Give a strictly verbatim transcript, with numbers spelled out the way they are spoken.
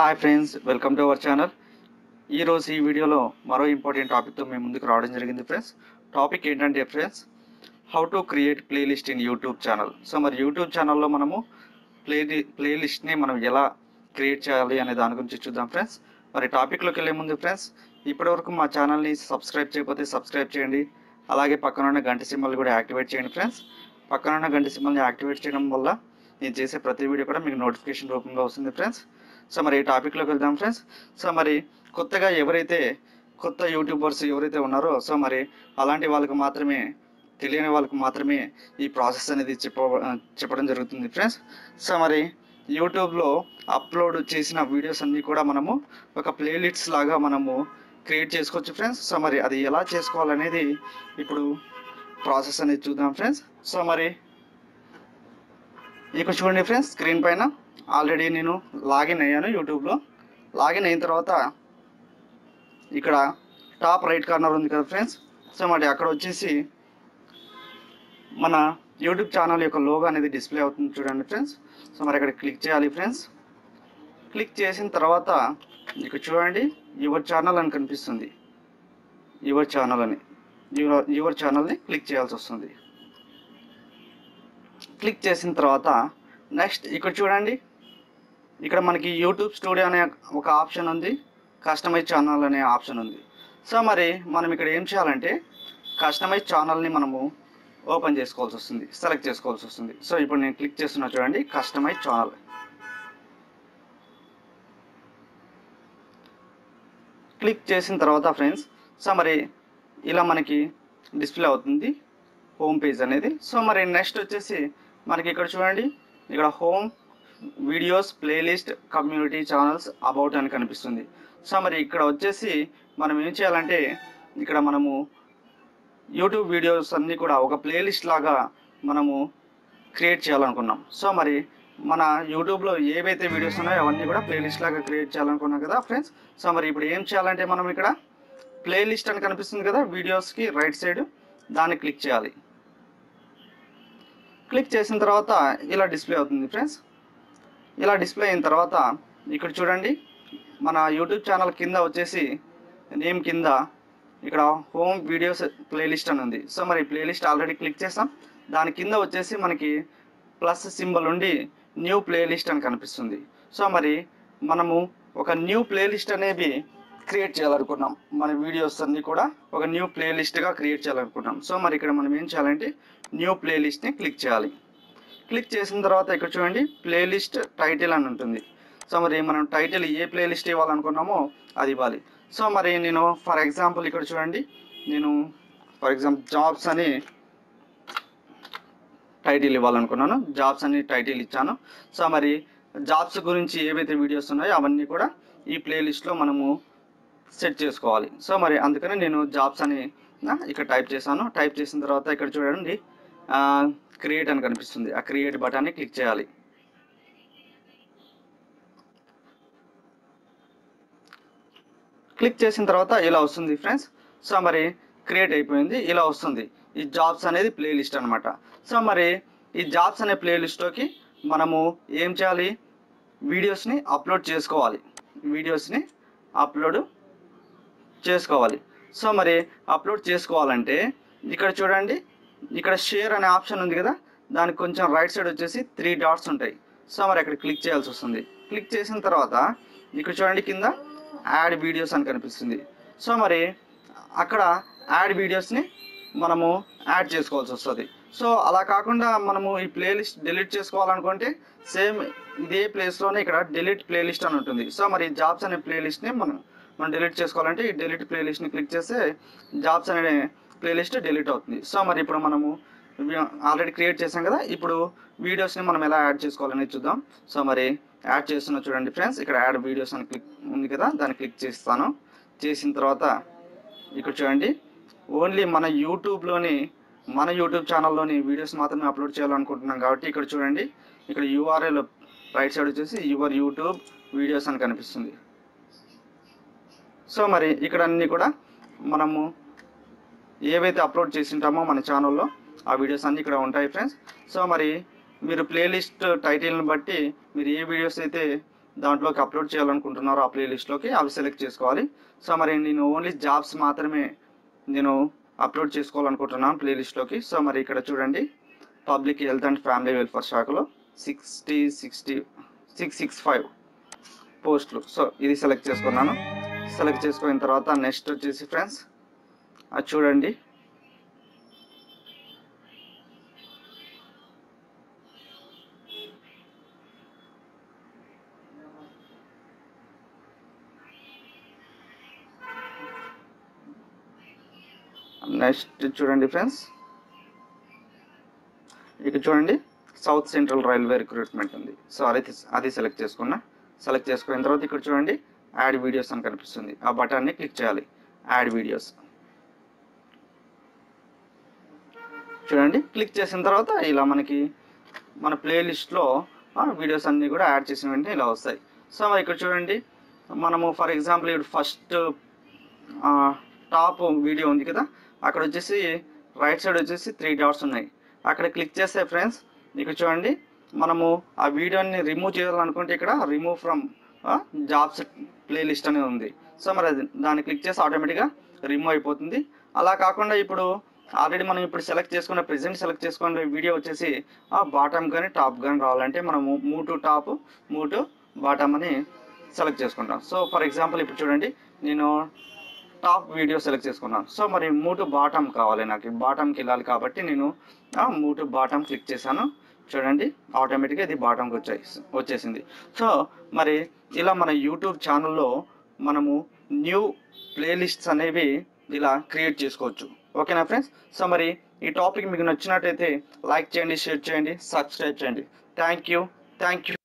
Hi friends, welcome to our channel. ఈరోజు ఈ వీడియోలో మరో ఇంపార్టెంట్ టాపిక్తో మేము ముందుకు రావడం జరిగింది ఫ్రెండ్స్. టాపిక్ ఏంటంటే friends, how to create playlist in YouTube channel. So మరి యూట్యూబ్ ఛానల్లో మనము ప్లే ప్లేలిస్ట్ని మనం ఎలా క్రియేట్ చేయాలి అనే దాని గురించి చూద్దాం ఫ్రెండ్స్. మరి టాపిక్లోకి వెళ్ళే ముందు ఫ్రెండ్స్, ఇప్పటివరకు మా ఛానల్ని సబ్స్క్రైబ్ చేయకపోతే సబ్స్క్రైబ్ చేయండి. అలాగే పక్కన ఉన్న గంట సింబల్ కూడా యాక్టివేట్ చేయండి ఫ్రెండ్స్. పక్కన ఉన్న గంట సింబల్ని యాక్టివేట్ చేయడం వల్ల నేను చేసే ప్రతి వీడియో కూడా మీకు నోటిఫికేషన్ రూపంలో వస్తుంది ఫ్రెండ్స్. సో మరి ఈ టాపిక్లోకి వెళ్దాం ఫ్రెండ్స్. సో మరి కొత్తగా ఎవరైతే కొత్త యూట్యూబర్స్ ఎవరైతే ఉన్నారో, సో మరి అలాంటి వాళ్ళకి మాత్రమే, తెలియని వాళ్ళకి మాత్రమే ఈ ప్రాసెస్ అనేది చెప్ప చెప్పడం జరుగుతుంది ఫ్రెండ్స్. సో మరి యూట్యూబ్లో అప్లోడ్ చేసిన వీడియోస్ అన్నీ కూడా మనము ఒక ప్లేలిస్ట్స్ లాగా మనము క్రియేట్ చేసుకోవచ్చు ఫ్రెండ్స్. సో మరి అది ఎలా చేసుకోవాలనేది ఇప్పుడు ప్రాసెస్ అనేది చూద్దాం ఫ్రెండ్స్. సో మరి ఇక్కడ చూడండి ఫ్రెండ్స్, స్క్రీన్ పైన ఆల్రెడీ నేను లాగిన్ అయ్యాను యూట్యూబ్లో. లాగిన్ అయిన తర్వాత ఇక్కడ టాప్ రైట్ కార్నర్ ఉంది కదా ఫ్రెండ్స్. సో మరి అక్కడ వచ్చేసి మన యూట్యూబ్ ఛానల్ యొక్క లోగో అనేది డిస్ప్లే అవుతుంది చూడండి ఫ్రెండ్స్. సో మరి అక్కడ క్లిక్ చేయాలి ఫ్రెండ్స్. క్లిక్ చేసిన తర్వాత ఇక్కడ చూడండి యువర్ ఛానల్ అని కనిపిస్తుంది. యువర్ ఛానల్ అని యువర్ యువర్ ఛానల్ని క్లిక్ చేయాల్సి వస్తుంది. క్లిక్ చేసిన తర్వాత నెక్స్ట్ ఇక్కడ చూడండి, ఇక్కడ మనకి యూట్యూబ్ స్టూడియో అనే ఒక ఆప్షన్ ఉంది, కస్టమైజ్ ఛానల్ అనే ఆప్షన్ ఉంది. సో మరి మనం ఇక్కడ ఏం చేయాలంటే కస్టమైజ్ ఛానల్ని మనము ఓపెన్ చేసుకోవాల్సి వస్తుంది, సెలెక్ట్ చేసుకోవాల్సి వస్తుంది. సో ఇప్పుడు నేను క్లిక్ చేస్తున్నా చూడండి, కస్టమైజ్ ఛానల్. క్లిక్ చేసిన తర్వాత ఫ్రెండ్స్, సో మరి ఇలా మనకి డిస్ప్లే అవుతుంది హోమ్ పేజ్ అనేది. సో మరి నెక్స్ట్ వచ్చేసి మనకి ఇక్కడ చూడండి, ఇక్కడ home, videos, playlist, community, channels, about అని కనిపిస్తుంది. సో మరి ఇక్కడ వచ్చేసి మనం ఏం చేయాలంటే ఇక్కడ మనము యూట్యూబ్ వీడియోస్ అన్నీ కూడా ఒక ప్లేలిస్ట్ లాగా మనము క్రియేట్ చేయాలనుకున్నాం. సో మరి మన యూట్యూబ్లో ఏవైతే వీడియోస్ ఉన్నాయో అవన్నీ కూడా ప్లేలిస్ట్ లాగా క్రియేట్ చేయాలనుకున్నాం కదా ఫ్రెండ్స్. సో మరి ఇప్పుడు ఏం చేయాలంటే మనం ఇక్కడ ప్లేలిస్ట్ అని కనిపిస్తుంది కదా వీడియోస్కి రైట్ సైడ్, దాన్ని క్లిక్ చేయాలి. క్లిక్ చేసిన తర్వాత ఇలా డిస్ప్లే అవుతుంది ఫ్రెండ్స్. ఇలా డిస్ప్లే అయిన తర్వాత ఇక్కడ చూడండి, మన యూట్యూబ్ ఛానల్ కింద వచ్చేసి నేమ్ కింద ఇక్కడ హోమ్ వీడియోస్ ప్లేలిస్ట్ అని ఉంది. సో మరి ప్లేలిస్ట్ ఆల్రెడీ క్లిక్ చేసాం. దాని కింద వచ్చేసి మనకి ప్లస్ సింబల్ ఉండి న్యూ ప్లేలిస్ట్ అని కనిపిస్తుంది. సో మరి మనము ఒక న్యూ ప్లేలిస్ట్ అనేది క్రియేట్ చేయాలనుకున్నాం. మన వీడియోస్ అన్నీ కూడా ఒక న్యూ ప్లేలిస్ట్గా క్రియేట్ చేయాలనుకుంటున్నాం. సో మరి ఇక్కడ మనం ఏం చేయాలంటే న్యూ ప్లేలిస్ట్ని క్లిక్ చేయాలి. క్లిక్ చేసిన తర్వాత ఇక్కడ చూడండి ప్లేలిస్ట్ టైటిల్ అని ఉంటుంది. సో మరి మనం టైటిల్ ఏ ప్లేలిస్ట్ ఇవ్వాలనుకున్నామో అది ఇవ్వాలి. సో మరి నేను ఫర్ ఎగ్జాంపుల్ ఇక్కడ చూడండి, నేను ఫర్ ఎగ్జాంపుల్ జాబ్స్ అని టైటిల్ ఇవ్వాలనుకున్నాను. జాబ్స్ అని టైటిల్ ఇచ్చాను. సో మరి జాబ్స్ గురించి ఏవైతే వీడియోస్ ఉన్నాయో అవన్నీ కూడా ఈ ప్లేలిస్ట్లో మనము సెట్ చేసుకోవాలి. సో మరి అందుకని నేను జాబ్స్ అని ఇక్కడ టైప్ చేశాను. టైప్ చేసిన తర్వాత ఇక్కడ చూడండి క్రియేట్ అని కనిపిస్తుంది. ఆ క్రియేట్ బటన్ని క్లిక్ చేయాలి. క్లిక్ చేసిన తర్వాత ఇలా వస్తుంది ఫ్రెండ్స్. సో మరి క్రియేట్ అయిపోయింది, ఇలా వస్తుంది. ఈ జాబ్స్ అనేది ప్లేలిస్ట్ అనమాట. సో మరి ఈ జాబ్స్ అనే ప్లేలిస్ట్లోకి మనము ఏం చేయాలి, వీడియోస్ని అప్లోడ్ చేసుకోవాలి. వీడియోస్ని అప్లోడ్ చేసుకోవాలి. సో మరి అప్లోడ్ చేసుకోవాలంటే ఇక్కడ చూడండి, ఇక్కడ షేర్ అనే ఆప్షన్ ఉంది కదా, దానికి కొంచెం రైట్ సైడ్ వచ్చేసి త్రీ డాట్స్ ఉంటాయి. సో మరి అక్కడ క్లిక్ చేయాల్సి వస్తుంది. క్లిక్ చేసిన తర్వాత ఇక్కడ చూడండి కింద యాడ్ వీడియోస్ అని కనిపిస్తుంది. సో మరి అక్కడ యాడ్ వీడియోస్ని మనము యాడ్ చేసుకోవాల్సి వస్తుంది. సో అలా కాకుండా మనము ఈ ప్లేలిస్ట్ డిలీట్ చేసుకోవాలనుకుంటే సేమ్ ఇదే ప్లేస్లోనే ఇక్కడ డిలీట్ ప్లేలిస్ట్ అని ఉంటుంది. సో మరి జాబ్స్ అనే ప్లేలిస్ట్ని మనం మనం డిలీట్ చేసుకోవాలంటే ఈ డిలీట్ ప్లేలిస్ట్ని క్లిక్ చేస్తే జాబ్స్ అనే ప్లేలిస్ట్ డిలీట్ అవుతుంది. సో మరి ఇప్పుడు మనము ఆల్రెడీ క్రియేట్ చేసాం కదా, ఇప్పుడు వీడియోస్ని మనం ఎలా యాడ్ చేసుకోవాలనేది చూద్దాం. సో మరి యాడ్ చేస్తున్నా చూడండి ఫ్రెండ్స్, ఇక్కడ యాడ్ వీడియోస్ అని క్లిక్ ఉంది కదా, దాన్ని క్లిక్ చేస్తాను. చేసిన తర్వాత ఇక్కడ చూడండి, ఓన్లీ మన యూట్యూబ్లోని మన యూట్యూబ్ ఛానల్లోని వీడియోస్ మాత్రమే అప్లోడ్ చేయాలనుకుంటున్నాం కాబట్టి ఇక్కడ చూడండి, ఇక్కడ యూఆర్ఎల్ రైట్ సైడ్ వచ్చేసి యువర్ యూట్యూబ్ వీడియోస్ అని కనిపిస్తుంది. సో మరి ఇక్కడ అన్నీ కూడా మనము ఏవైతే అప్లోడ్ చేసి ఉంటామో మన ఛానల్లో ఆ వీడియోస్ అన్నీ ఇక్కడ ఉంటాయి ఫ్రెండ్స్. సో మరి మీరు ప్లేలిస్ట్ టైటిల్ని బట్టి మీరు ఏ వీడియోస్ అయితే దాంట్లోకి అప్లోడ్ చేయాలనుకుంటున్నారో ఆ ప్లేలిస్ట్లోకి అవి సెలెక్ట్ చేసుకోవాలి. సో మరి నేను ఓన్లీ జాబ్స్ మాత్రమే నేను అప్లోడ్ చేసుకోవాలనుకుంటున్నాను ప్లేలిస్ట్లోకి. సో మరి ఇక్కడ చూడండి, public health and family welfare శాఖలో sixty sixty six six five పోస్టులు. సో ఇది సెలెక్ట్ చేసుకున్నాను. సెలెక్ట్ చేసుకున్న తర్వాత నెక్స్ట్ వచ్చేసి ఫ్రెండ్స్ అది చూడండి, నెక్స్ట్ చూడండి ఫ్రెండ్స్, ఇక్కడ చూడండి సౌత్ సెంట్రల్ రైల్వే రిక్రూట్మెంట్ ఉంది. సో అది అది సెలెక్ట్ చేసుకున్నా. సెలెక్ట్ చేసుకున్న తర్వాత ఇక్కడ చూడండి యాడ్ వీడియోస్ అని కనిపిస్తుంది. ఆ బటన్ని క్లిక్ చేయాలి, యాడ్ వీడియోస్. చూడండి క్లిక్ చేసిన తర్వాత ఇలా మనకి మన ప్లేలిస్ట్లో వీడియోస్ అన్నీ కూడా యాడ్ చేసిన వెంటనే ఇలా వస్తాయి. సో ఇక్కడ చూడండి, మనము ఫర్ ఎగ్జాంపుల్ ఇప్పుడు ఫస్ట్ టాప్ వీడియో ఉంది కదా, అక్కడ వచ్చేసి రైట్ సైడ్ వచ్చేసి త్రీ డాట్స్ ఉన్నాయి. అక్కడ క్లిక్ చేస్తే ఫ్రెండ్స్ ఇక్కడ చూడండి, మనము ఆ వీడియోని రిమూవ్ చేయాలనుకుంటే ఇక్కడ రిమూవ్ ఫ్రమ్ జాబ్స్ ప్లేలిస్ట్ అనేది ఉంది. సో మరి అది దాన్ని క్లిక్ చేసి ఆటోమేటిక్గా రిమూవ్ అయిపోతుంది. అలా కాకుండా ఇప్పుడు ఆల్రెడీ మనం ఇప్పుడు సెలెక్ట్ చేసుకున్న ప్రెజెంట్ సెలెక్ట్ చేసుకున్న వీడియో వచ్చేసి బాటమ్ కానీ టాప్ కానీ రావాలంటే మనము move to top move to bottom అని సెలెక్ట్ చేసుకుంటాం. సో ఫర్ ఎగ్జాంపుల్ ఇప్పుడు చూడండి, నేను టాప్ వీడియో సెలెక్ట్ చేసుకున్నాను. సో మరి మూవ్ టు బాటమ్ కావాలి, నాకు బాటమ్కి వెళ్ళాలి కాబట్టి నేను మూవ్ టు బాటమ్ క్లిక్ చేశాను. చూడండి ఆటోమేటిక్గా ఇది బాటమ్కి వచ్చే వచ్చేసింది. సో మరి ఇలా మన యూట్యూబ్ ఛానల్లో మనము న్యూ ప్లేలిస్ట్స్ అనేవి ఇలా క్రియేట్ చేసుకోవచ్చు. ఓకేనా ఫ్రెండ్స్? సో మరి ఈ టాపిక్ మీకు నచ్చినట్టయితే లైక్ చేయండి, షేర్ చేయండి, సబ్స్క్రైబ్ చేయండి. Thank you thank you